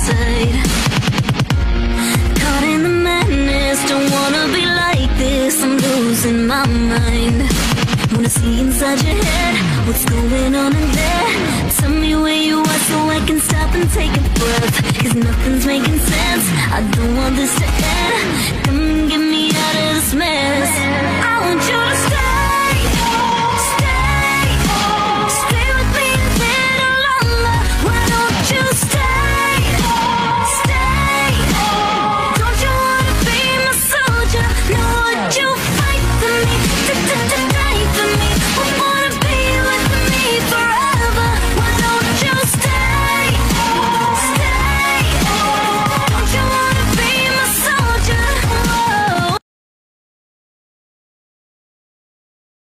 inside. Caught in the madness, don't wanna be like this. I'm losing my mind. Wanna see inside your head, what's going on in there. Tell me where you are so I can stop and take a breath. Cause nothing's making sense, I don't want this to end. Come and get me out of this mess. I want you to